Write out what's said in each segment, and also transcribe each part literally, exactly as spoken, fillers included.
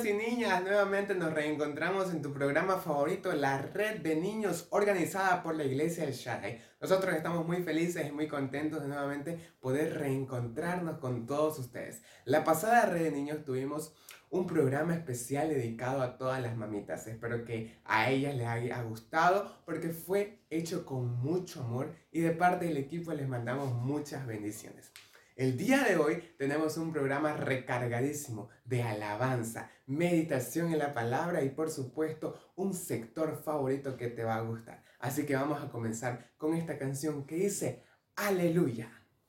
niños y niñas, nuevamente nos reencontramos en tu programa favorito, la Red de Niños organizada por la Iglesia del Shaddai. Nosotros estamos muy felices y muy contentos de nuevamente poder reencontrarnos con todos ustedes. La pasada Red de Niños tuvimos un programa especial dedicado a todas las mamitas. Espero que a ellas les haya gustado porque fue hecho con mucho amor y de parte del equipo les mandamos muchas bendiciones. El día de hoy tenemos un programa recargadísimo de alabanza, meditación en la palabra y por supuesto un sector favorito que te va a gustar. Así que vamos a comenzar con esta canción que dice Aleluya.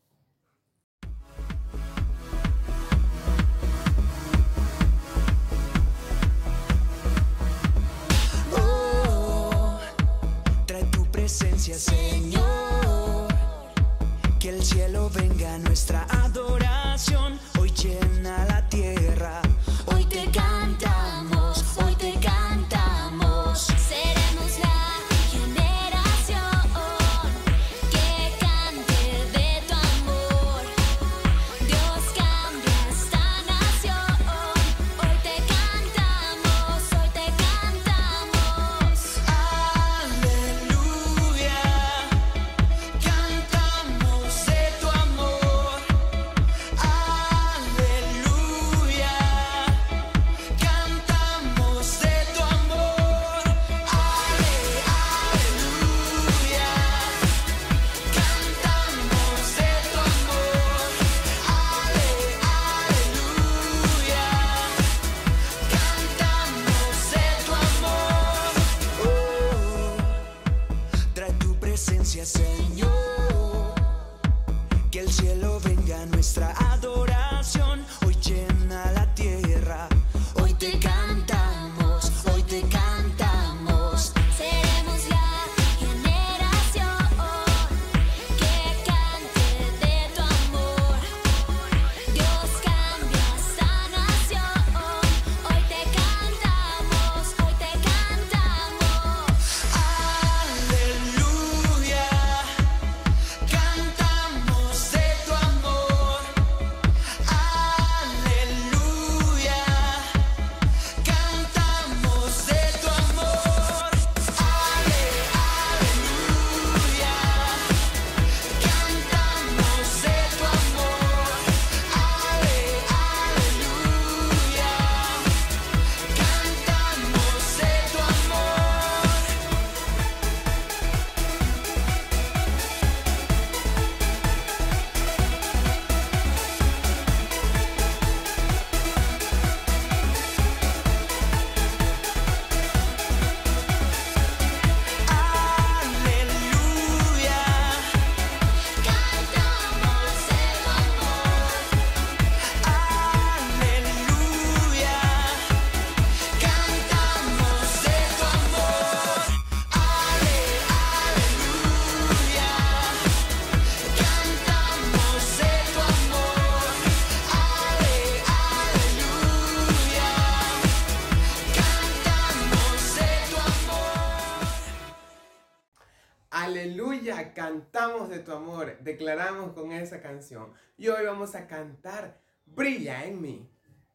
Oh, trae tu presencia, Señor. Que el cielo venga a nuestra adoración. Hoy llena la tierra. Hoy te cantamos, hoy te cantamos. Seremos la generación que cante de tu amor. Dios cambia esta nación. Hoy te cantamos, hoy te cantamos. Aleluya. Cantamos de tu amor. Aleluya. Cantamos de tu amor. Ale, aleluya. Cantamos de tu amor. Ale, aleluya. Cantamos de tu amor. Oh, trae tu presencia, Señor. Que el cielo venga a nuestra adoración. Hoy llena la tierra. Hoy te cantamos, hoy te cantamos. Seremos la generación que cante de tu amor. Dios cambia esta nación. Hoy te cantamos, hoy te cantamos. Aleluya. Cantamos de tu amor. Aleluya. Cantamos de tu amor. Ale, aleluya. Cantamos de tu amor. Ale, aleluya. Cantamos de tu amor. Aleluya. Cantamos de tu amor. Aleluya. Cantamos de tu amor. Ale, aleluya. Cantamos de tu amor. Ale, aleluya. Cantamos de tu amor. Aleluya, cantamos de tu amor, declaramos con esa canción. Y hoy vamos a cantar Brilla en mí.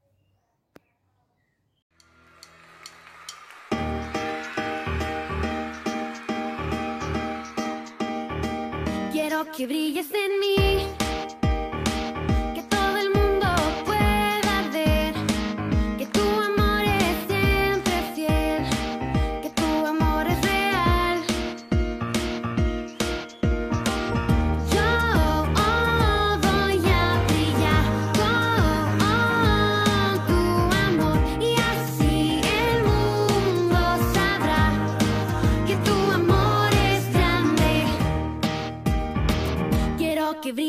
Quiero que brilles en mí, que todo el mundo pueda ver que tu amor es siempre fiel, que tu amor es real. Yo oh, voy a brillar con tu amor y así el mundo sabrá que tu amor es grande. Quiero que brilles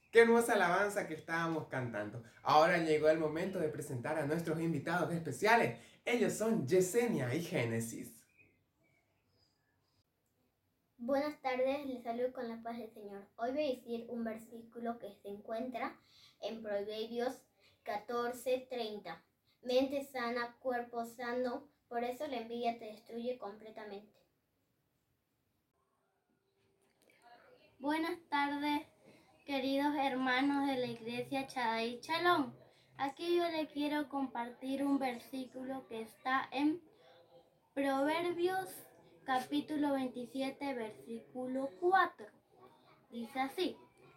Qué hermosa alabanza que estábamos cantando. Ahora llegó el momento de presentar a nuestros invitados especiales. Ellos son Yesenia y Génesis. Buenas tardes, les saludo con la paz del Señor. Hoy voy a decir un versículo que se encuentra en Proverbios catorce treinta. Mente sana, cuerpo sano, por eso la envidia te destruye completamente. Buenas tardes, queridos hermanos de la iglesia Shaddai Shalom. Aquí yo les quiero compartir un versículo que está en Proverbios capítulo veintisiete, versículo cuatro. Dice así: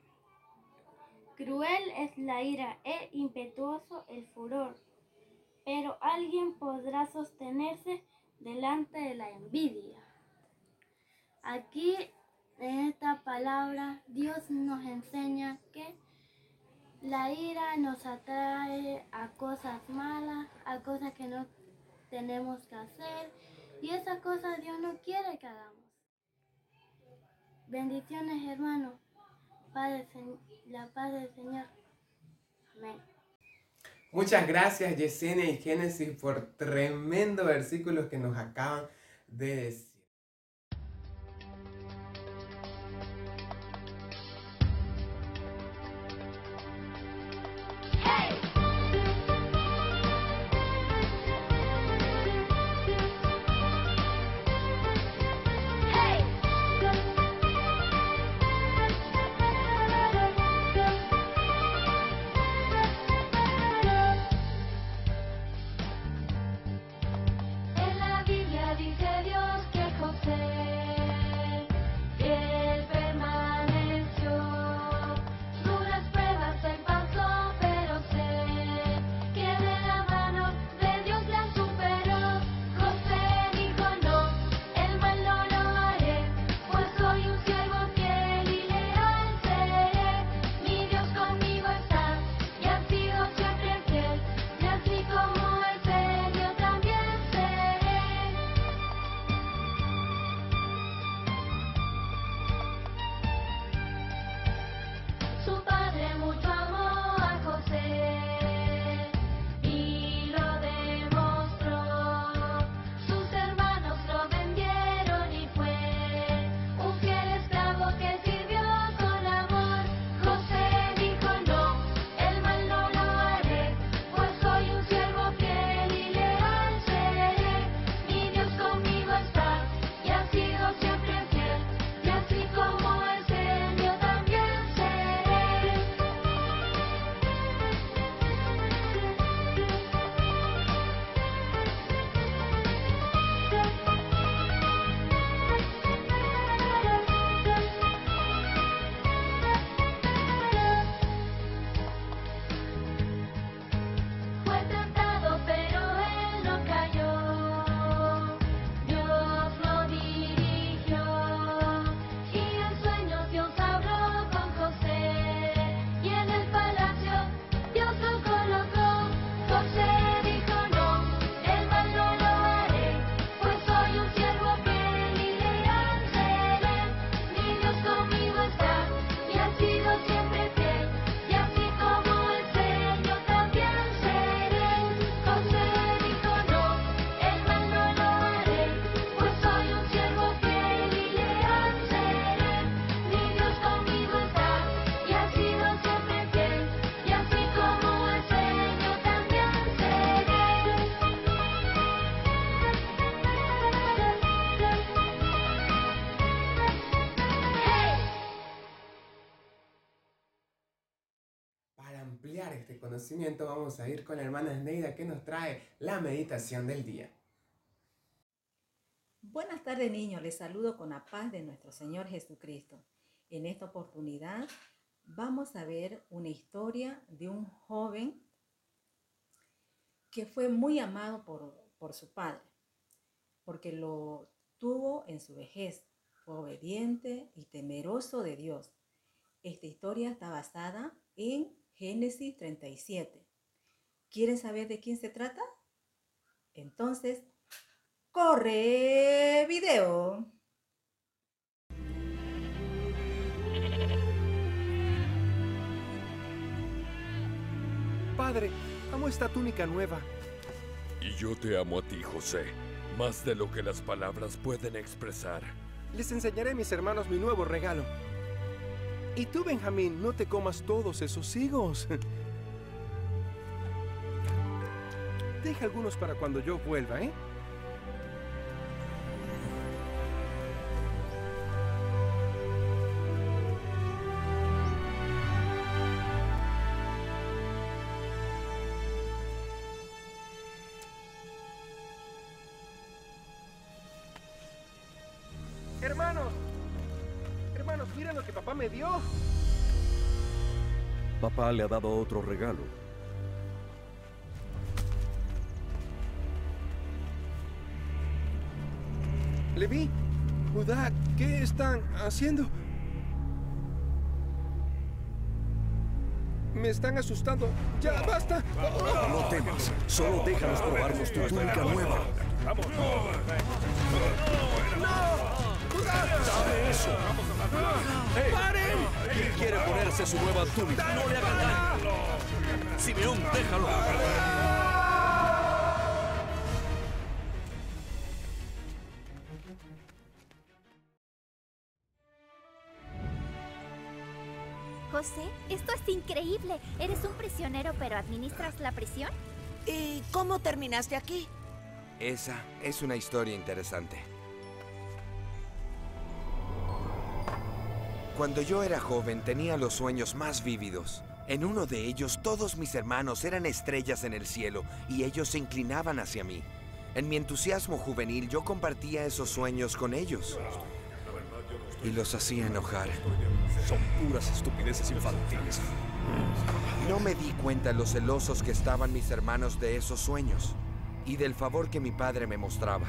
cruel es la ira e impetuoso el furor, pero alguien podrá sostenerse delante de la envidia. Aquí en esta palabra Dios nos enseña que la ira nos atrae a cosas malas, a cosas que no tenemos que hacer, y esas cosas Dios no quiere que hagamos. Bendiciones, hermanos. Padre, la paz del Señor. Amén. Muchas gracias, Yesenia y Génesis, por tremendo versículos que nos acaban de decir. En la Biblia dice Dios que José fiel permaneció, duras pruebas él pasó, pero sé que de la mano de Dios la superó. José dijo no, el mal no lo haré, pues soy un siervo fiel y leal seré. Mi Dios conmigo está y ha sido siempre fiel, y así como el Señor también seré. Su padre mucho amó a José y lo demostró. Sus hermanos lo vendieron y fue un fiel esclavo que sirvió con amor. José dijo no, el mal no lo haré, pues soy un siervo fiel y leal seré. Mi Dios conmigo está y ha sido siempre fiel, y así como el Señor también seré. Fue tentado pero él no cayó, Dios lo dirigió, y en sueños Dios habló con José, y en el palacio Dios lo colocó. José dijo no, el mal no lo haré, pues soy un siervo fiel y leal seré. Mi Dios conmigo está y ha sido siempre fiel, y así como el Señor también seré. José dijo no, el mal no lo haré, pues soy un siervo fiel y leal seré. Mi Dios conmigo está y ha sido siempre fiel, y así como el Señor también seré. Para ampliar este conocimiento vamos a ir con la hermana Neida que nos trae la meditación del día. Buenas tardes, niños. Les saludo con la paz de nuestro Señor Jesucristo. En esta oportunidad vamos a ver una historia de un joven que fue muy amado por, por su padre, porque lo tuvo en su vejez. Fue obediente y temeroso de Dios. Esta historia está basada en Génesis treinta y siete. ¿Quieren saber de quién se trata? Entonces, ¡corre video! padre, amo esta túnica nueva. Y yo te amo a ti, José, más de lo que las palabras pueden expresar. Les enseñaré a mis hermanos mi nuevo regalo. Y tú, Benjamín, no te comas todos esos higos. Deja algunos para cuando yo vuelva, ¿eh? Hermanos, hermanos, miren lo que papá me dio. Papá le ha dado otro regalo. Leví, Judá, ¿qué están haciendo? Me están asustando. ¡Ya, basta! No temas, solo déjanos probarnos tu túnica nueva. ¡Vamos! ¡Dame eso! ¡Hey! ¡Paren! ¿Quién quiere ponerse su nueva túnica? ¡No le hagan daño! ¡Simeón, déjalo! José, esto es increíble. ¿Eres un prisionero pero administras la prisión? ¿Y cómo terminaste aquí? Esa es una historia interesante. Cuando yo era joven tenía los sueños más vívidos. En uno de ellos todos mis hermanos eran estrellas en el cielo y ellos se inclinaban hacia mí. En mi entusiasmo juvenil yo compartía esos sueños con ellos y los hacía enojar. Son puras estupideces infantiles. No me di cuenta lo celosos que estaban mis hermanos de esos sueños y del favor que mi padre me mostraba.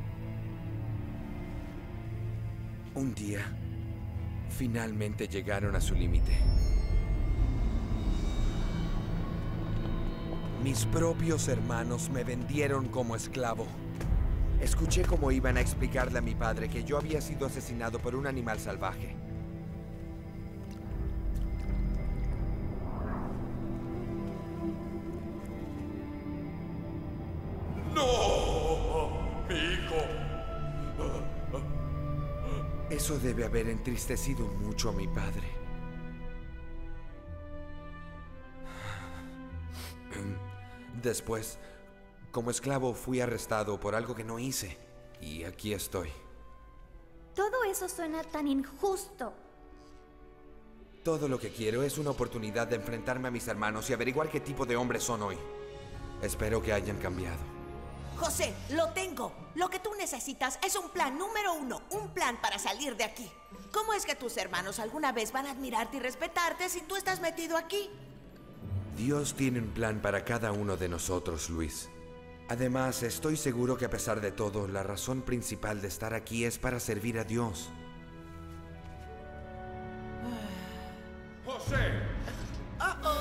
Un día, finalmente llegaron a su límite. Mis propios hermanos me vendieron como esclavo. Escuché cómo iban a explicarle a mi padre que yo había sido asesinado por un animal salvaje. ¡No! ¡Mi hijo! Eso debe haber entristecido mucho a mi padre. Después, como esclavo, fui arrestado por algo que no hice. Y aquí estoy. Todo eso suena tan injusto. Todo lo que quiero es una oportunidad de enfrentarme a mis hermanos y averiguar qué tipo de hombres son hoy. Espero que hayan cambiado. José, lo tengo. Lo que tú necesitas es un plan número uno, un plan para salir de aquí. ¿Cómo es que tus hermanos alguna vez van a admirarte y respetarte si tú estás metido aquí? Dios tiene un plan para cada uno de nosotros, Luis. Además, estoy seguro que a pesar de todo, la razón principal de estar aquí es para servir a Dios. ¡José! Uh-oh.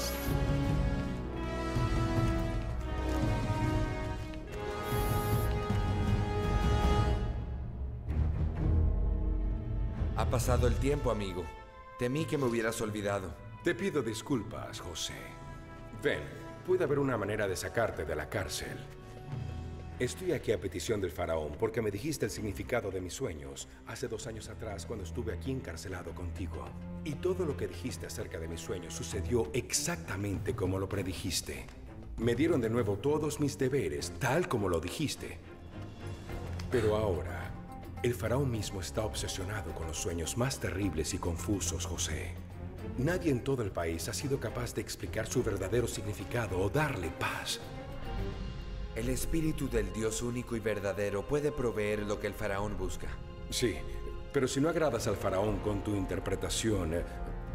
Ha pasado el tiempo, amigo. Temí que me hubieras olvidado. Te pido disculpas, José. Ven, puede haber una manera de sacarte de la cárcel. Estoy aquí a petición del faraón porque me dijiste el significado de mis sueños hace dos años atrás cuando estuve aquí encarcelado contigo. Y todo lo que dijiste acerca de mis sueños sucedió exactamente como lo predijiste. Me dieron de nuevo todos mis deberes, tal como lo dijiste. Pero ahora, el faraón mismo está obsesionado con los sueños más terribles y confusos, José. Nadie en todo el país ha sido capaz de explicar su verdadero significado o darle paz. El espíritu del Dios único y verdadero puede proveer lo que el faraón busca. Sí, pero si no agradas al faraón con tu interpretación... Eh...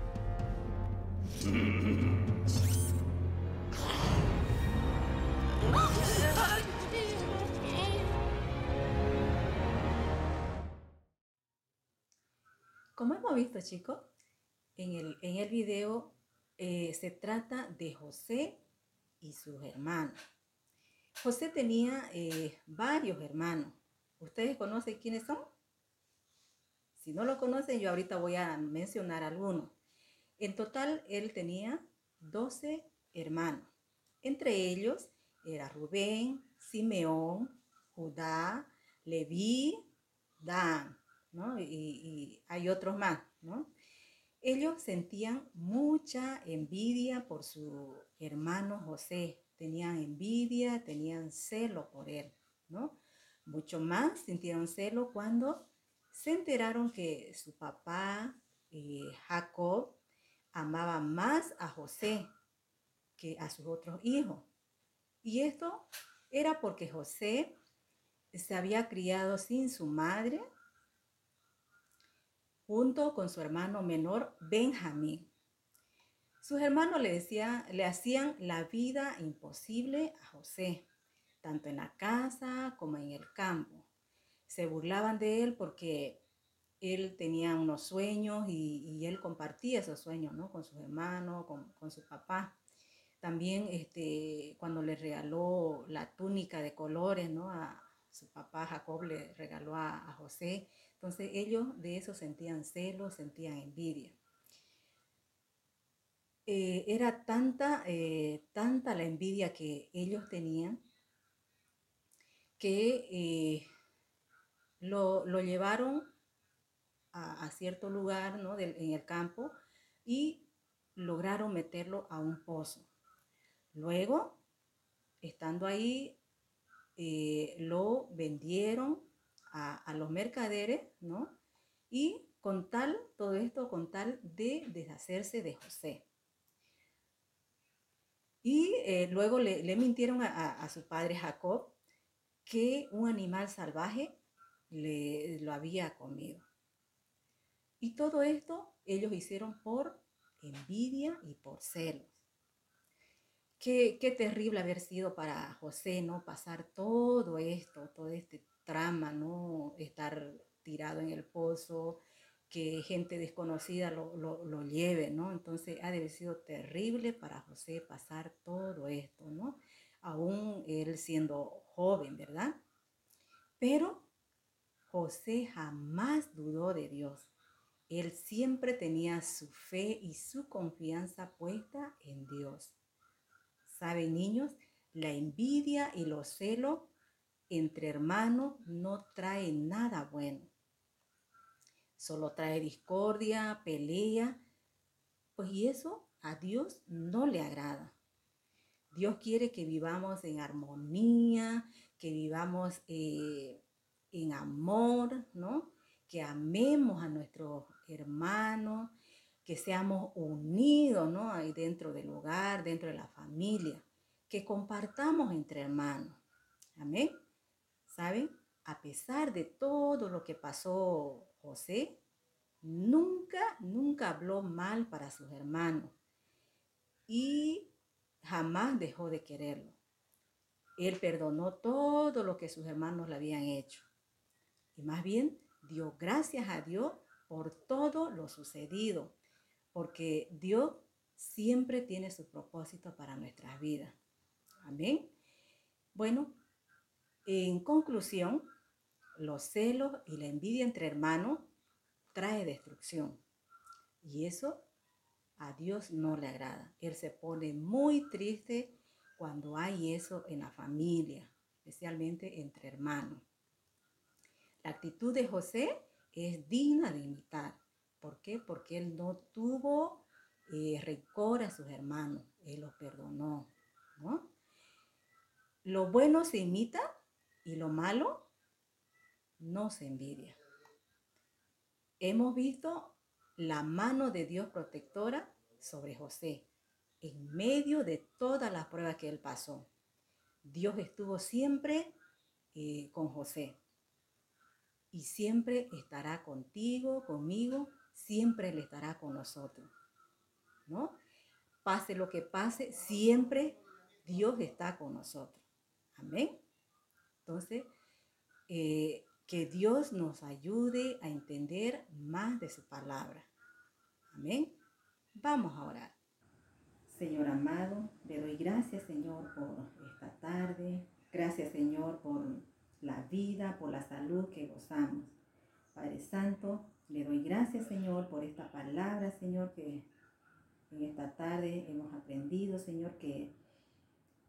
Como hemos visto, chicos, en el, en el video eh, se trata de José y sus hermanos. José tenía eh, varios hermanos. ¿Ustedes conocen quiénes son? Si no lo conocen, yo ahorita voy a mencionar algunos. En total, él tenía doce hermanos. Entre ellos era Rubén, Simeón, Judá, Leví, Dan, ¿no? Y, y hay otros más, ¿no? Ellos sentían mucha envidia por su hermano José. Tenían envidia, tenían celo por él, ¿no? Mucho más sintieron celo cuando se enteraron que su papá, eh, Jacob, amaba más a José que a sus otros hijos. Y esto era porque José se había criado sin su madre junto con su hermano menor Benjamín. Sus hermanos le, decía, le hacían la vida imposible a José, tanto en la casa como en el campo. Se burlaban de él porque él tenía unos sueños y, y él compartía esos sueños, ¿no? Con sus hermanos, con, con su papá. También este, cuando le regaló la túnica de colores, ¿no? A su papá Jacob le regaló a, a José. Entonces ellos de eso sentían celos, sentían envidia. Eh, era tanta, eh, tanta la envidia que ellos tenían que eh, lo, lo llevaron a, a cierto lugar, ¿no? Del, en el campo y lograron meterlo a un pozo. Luego, estando ahí, eh, lo vendieron a, a los mercaderes, ¿no? Y con tal, todo esto con tal de deshacerse de José. Y eh, luego le, le mintieron a, a, a su padre Jacob que un animal salvaje le, lo había comido. Y todo esto ellos hicieron por envidia y por celos. Qué, qué terrible haber sido para José, ¿no? Pasar todo esto, todo este trama, ¿no? Estar tirado en el pozo, que gente desconocida lo, lo, lo lleve, ¿no? Entonces ha de haber sido terrible para José pasar todo esto, ¿no? Aún él siendo joven, ¿verdad? Pero José jamás dudó de Dios. Él siempre tenía su fe y su confianza puesta en Dios. ¿Saben, niños? La envidia y los celos entre hermanos no traen nada bueno. Solo trae discordia, pelea, pues y eso a Dios no le agrada. Dios quiere que vivamos en armonía, que vivamos eh, en amor, ¿no? Que amemos a nuestros hermanos, que seamos unidos, ¿no? Ahí dentro del hogar, dentro de la familia, que compartamos entre hermanos. Amén. ¿Saben? A pesar de todo lo que pasó José, nunca, nunca habló mal para sus hermanos y jamás dejó de quererlo. Él perdonó todo lo que sus hermanos le habían hecho y más bien dio gracias a Dios por todo lo sucedido, porque Dios siempre tiene su propósito para nuestras vidas. Amén. Bueno, en conclusión, los celos y la envidia entre hermanos trae destrucción. Y eso a Dios no le agrada. Él se pone muy triste cuando hay eso en la familia, especialmente entre hermanos. La actitud de José es digna de imitar. ¿Por qué? Porque él no tuvo eh, rencor a sus hermanos. Él los perdonó, ¿no? Lo bueno se imita y lo malo no se envidia. Hemos visto la mano de Dios protectora sobre José en medio de todas las pruebas que él pasó. Dios estuvo siempre eh, con José y siempre estará contigo, conmigo, siempre Él estará con nosotros, ¿no? Pase lo que pase, siempre Dios está con nosotros. Amén. Entonces, eh, que Dios nos ayude a entender más de su palabra. Amén. Vamos a orar. Señor amado, le doy gracias, Señor, por esta tarde. Gracias, Señor, por la vida, por la salud que gozamos. Padre Santo, le doy gracias, Señor, por esta palabra, Señor, que en esta tarde hemos aprendido, Señor, que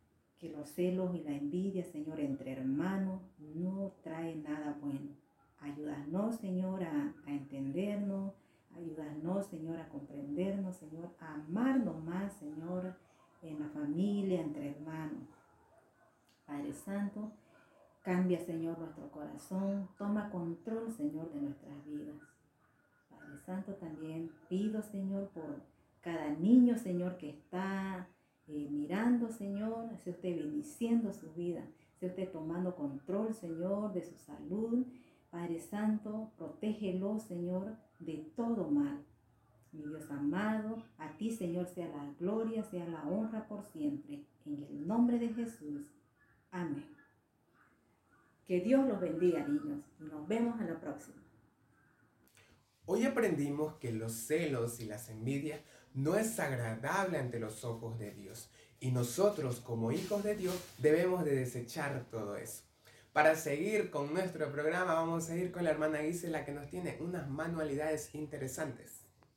que los celos y la envidia, Señor, entre hermanos no trae nada bueno. Ayúdanos, Señor, a, a entendernos. Ayúdanos, Señor, a comprendernos, Señor, a amarnos más, Señor, en la familia, entre hermanos. Padre Santo, cambia, Señor, nuestro corazón. Toma control, Señor, de nuestras vidas. Padre Santo, también pido, Señor, por cada niño, Señor, que está eh, mirando, Señor, sea usted bendiciendo su vida, sea usted tomando control, Señor, de su salud. Padre Santo, protégelo, Señor, de todo mal. Mi Dios amado, a ti, Señor, sea la gloria, sea la honra por siempre. En el nombre de Jesús. Amén. Que Dios los bendiga, niños, y nos vemos a la próxima. Hoy aprendimos que los celos y las envidias no es agradable ante los ojos de Dios. Y nosotros, como hijos de Dios, debemos de desechar todo eso. Para seguir con nuestro programa, vamos a ir con la hermana Gisela, que nos tiene unas manualidades interesantes.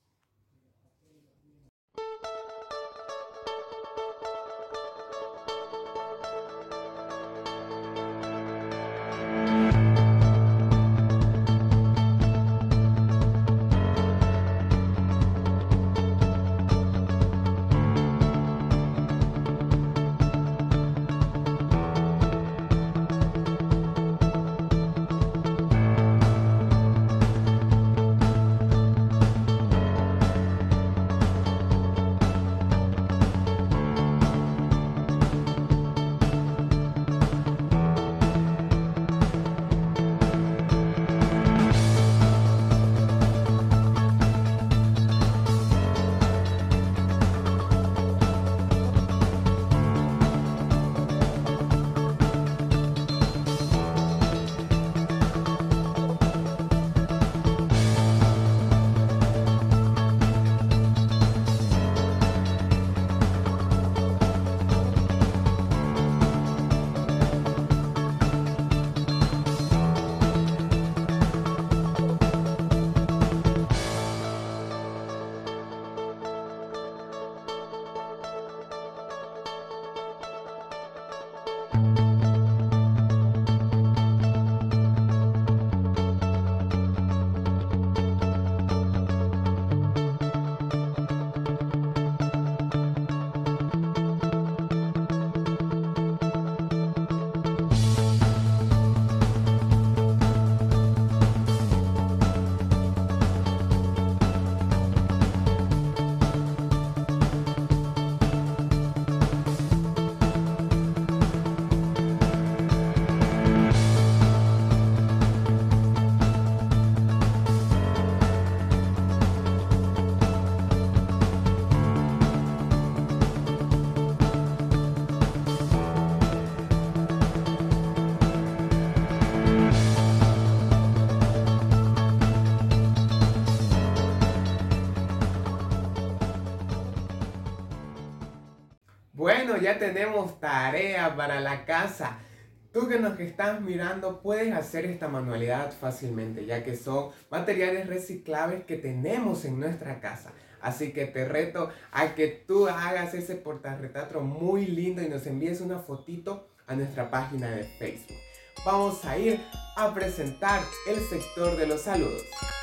Bueno, ya tenemos tarea para la casa. Tú que nos estás mirando puedes hacer esta manualidad fácilmente, ya que son materiales reciclables que tenemos en nuestra casa. Así que te reto a que tú hagas ese portarretrato muy lindo y nos envíes una fotito a nuestra página de Facebook. Vamos a ir a presentar el sector de los saludos.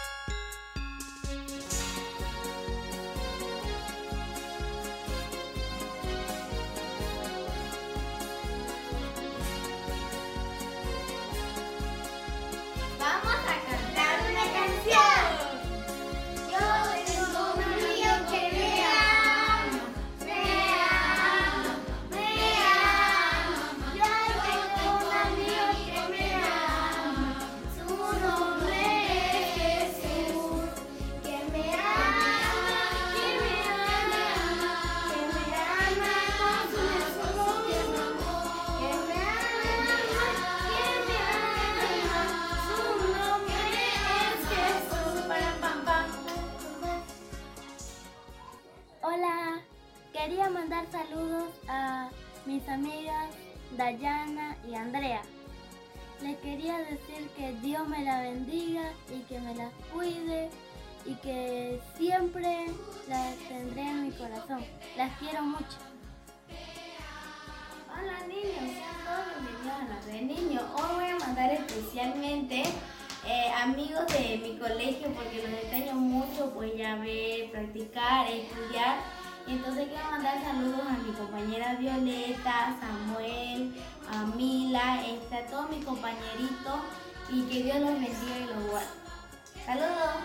Hola, quería mandar saludos a mis amigas Dayana y Andrea. Les quería decir que Dios me la bendiga y que me las cuide y que siempre las tendré en mi corazón. Las quiero mucho. Hola niños, sean todos bienvenidos a la red de niños. Hoy voy a mandar especialmente eh, amigos de mi colegio porque los extraño mucho, pues ya ver, practicar, estudiar. Y entonces quiero mandar saludos a mi compañera Violeta, Samuel, a Mila, este, a todos mis compañeritos y que Dios los bendiga y los guarde. ¡Saludos!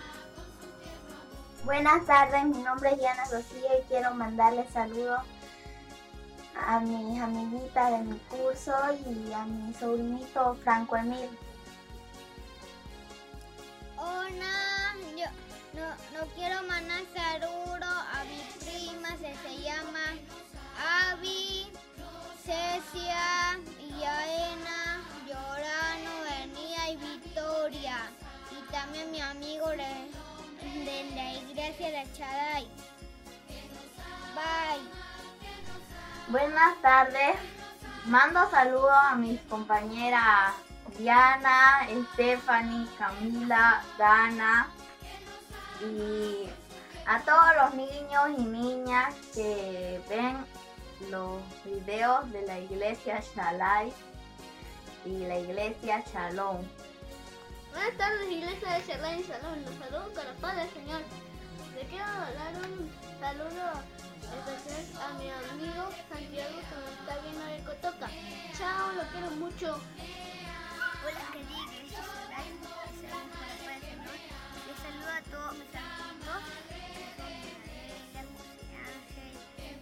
Buenas tardes, mi nombre es Diana Rocío y quiero mandarles saludos a mis amiguitas de mi curso y a mi sobrinito Franco Emil. Hola, yo no, no quiero mandar saludos a mi prima, se, se llama Avi, Cecia, Yaena, Llorano, Enia y Victoria. Y también mi amigo de, de la iglesia de Shaddai. Bye. Buenas tardes, mando saludos a mis compañeras Diana, Stephanie, Camila, Dana y a todos los niños y niñas que ven los videos de la iglesia Shaddai y la iglesia Shalom. Buenas tardes, iglesia de Shaddai y Shalom. Los saludo con la paz del Señor. Le quiero dar un saludo especial a mi amigo Santiago que me está viendo de Cotoca. Chao, lo quiero mucho. Hola, querida iglesia Shaddai, les saludo con la paz del Señor. Les saludo a todos mis amiguitos, que son Isabela, José Ángel,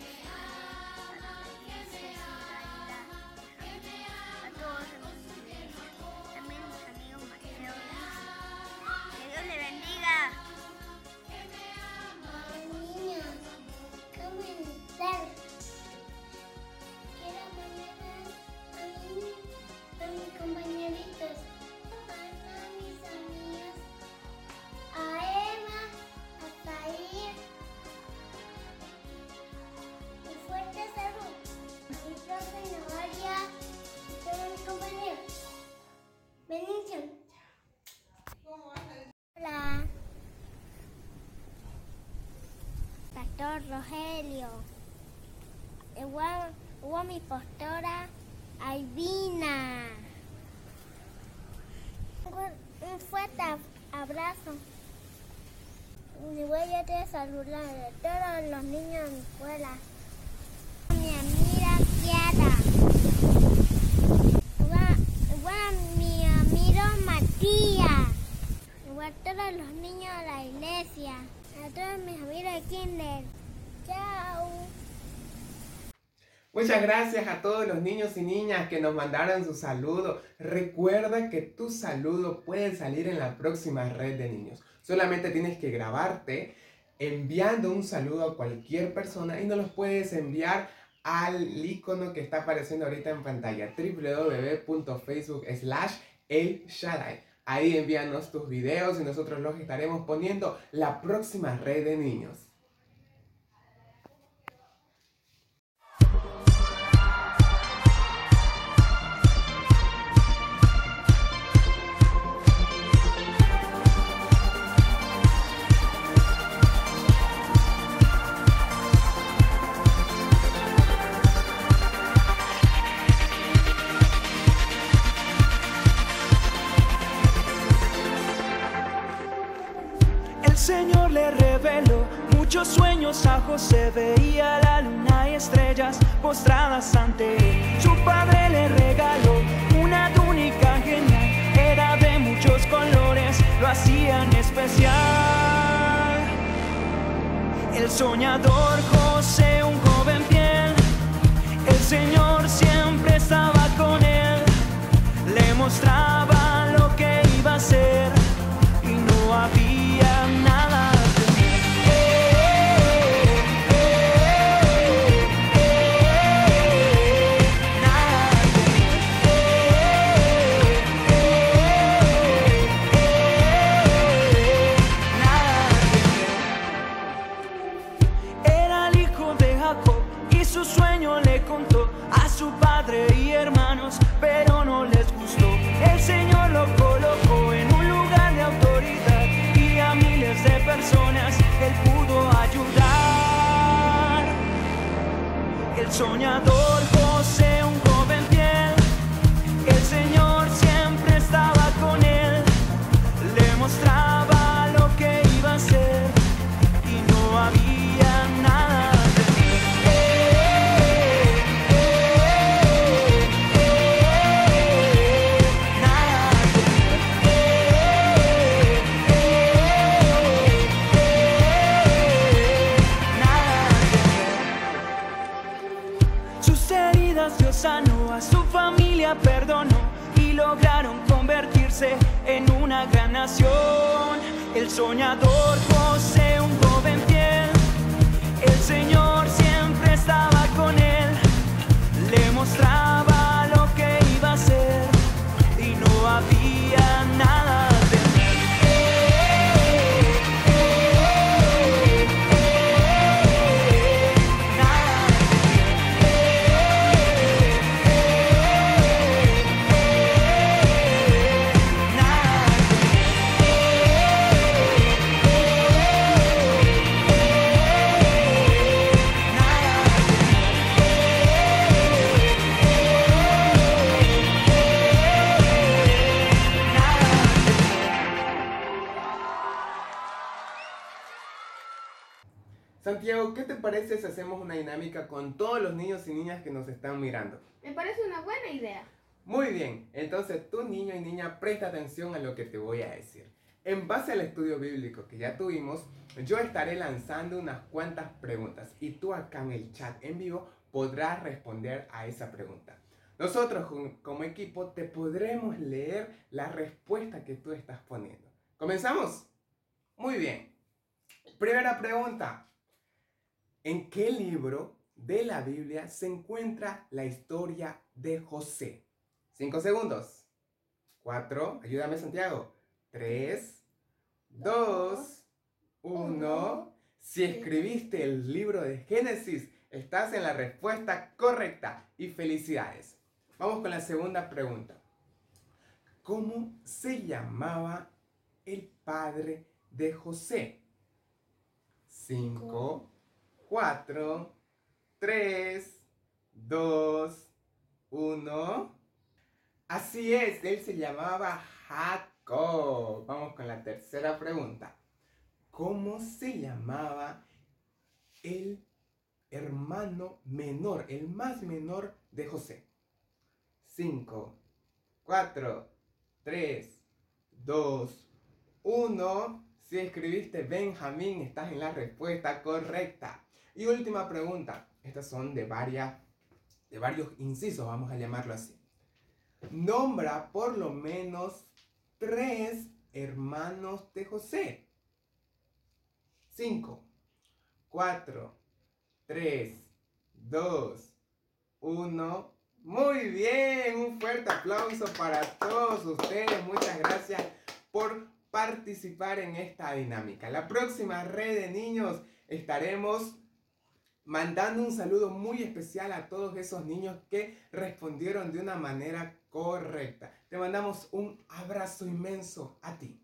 a todos mis iglesia, también mis amigos Mateo y Luis. Que Dios les bendiga. Niños, ¿cómo están? Quiero mandar a, mi, a mis compañeritos, a mis amigas, a Emma, a Zair. Un fuerte saludo a mi profe Novaria y todos mis compañeros. Bendición. Hola. Pastor Rogelio. Igual, igual mi pastora Albina. Un, un fuerte abrazo. Y voy a te saludar a todos los niños de mi escuela. Mi amiga Kiara. Igual, igual mi amigo Matías. Igual a todos los niños de la iglesia. A todos mis amigos de Kinder. Chao. Muchas gracias a todos los niños y niñas que nos mandaron su saludo. Recuerda que tu saludo puede salir en la próxima red de niños. Solamente tienes que grabarte enviando un saludo a cualquier persona y nos los puedes enviar al icono que está apareciendo ahorita en pantalla, w w w punto facebook slash el Shaddai. Ahí envíanos tus videos y nosotros los estaremos poniendo la próxima red de niños. Señor le reveló muchos sueños a José, veía la luna y estrellas postradas ante él. Su padre le regaló una túnica genial, era de muchos colores, lo hacían especial. El soñador José, un joven fiel, el Señor siempre estaba con él, le mostraba lo que iba a hacer y no había nada que temer. Eh, eh, eh, eh, nada que temer. Eh, eh, eh, nada que temer. Era el hijo de Jacob y su sueño le contó a su padre y hermanos, pero no les gustó. El Señor lo colocó en un lugar de autoridad y a miles de personas Él pudo ayudar. El soñador José días Dios sanó a su familia, perdonó y lograron convertirse en una gran nación. El soñador José, un joven fiel, el Señor siempre estaba con él, le mostraba lo que iba a hacer y no había nada a temer. Santiago, ¿qué te parece si hacemos una dinámica con todos los niños y niñas que nos están mirando? Me parece una buena idea. Muy bien, entonces tú niño y niña presta atención a lo que te voy a decir. En base al estudio bíblico que ya tuvimos, yo estaré lanzando unas cuantas preguntas y tú acá en el chat en vivo podrás responder a esa pregunta. Nosotros como equipo te podremos leer la respuesta que tú estás poniendo. ¿Comenzamos? Muy bien. Primera pregunta. ¿En qué libro de la Biblia se encuentra la historia de José? Cinco segundos. Cuatro. Ayúdame, Santiago. Tres. Dos. Uno. Si escribiste el libro de Génesis, estás en la respuesta correcta. Y felicidades. Vamos con la segunda pregunta. ¿Cómo se llamaba el padre de José? Cinco. Cuatro, tres, dos, uno. Así es, él se llamaba Jacob. Vamos con la tercera pregunta. ¿Cómo se llamaba el hermano menor, el más menor de José? Cinco, cuatro, tres, dos, uno. Si escribiste Benjamín, estás en la respuesta correcta. Y última pregunta. Estas son de, varias, de varios incisos, vamos a llamarlo así. Nombra por lo menos tres hermanos de José. Cinco, cuatro, tres, dos, uno. Muy bien, un fuerte aplauso para todos ustedes. Muchas gracias por participar en esta dinámica. La próxima red de niños estaremos mandando un saludo muy especial a todos esos niños que respondieron de una manera correcta. Te mandamos un abrazo inmenso a ti.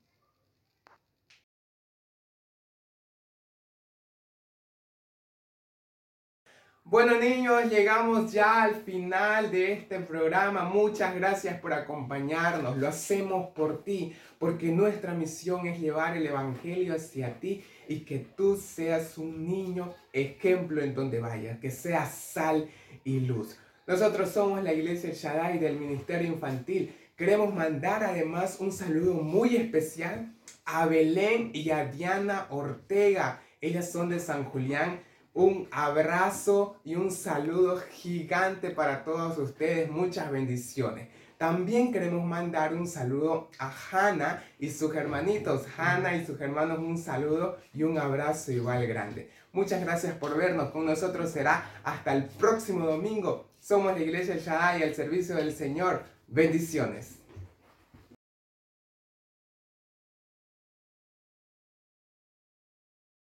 Bueno niños, llegamos ya al final de este programa. Muchas gracias por acompañarnos. Lo hacemos por ti, porque nuestra misión es llevar el evangelio hacia ti y que tú seas un niño ejemplo en donde vayas, que seas sal y luz. Nosotros somos la Iglesia El Shaddai del Ministerio Infantil. Queremos mandar además un saludo muy especial a Belén y a Diana Ortega. Ellas son de San Julián. Un abrazo y un saludo gigante para todos ustedes. Muchas bendiciones. También queremos mandar un saludo a Hannah y sus hermanitos. Hannah y sus hermanos, un saludo y un abrazo igual grande. Muchas gracias por vernos. Con nosotros será hasta el próximo domingo. Somos la Iglesia El Shaddai al servicio del Señor. Bendiciones.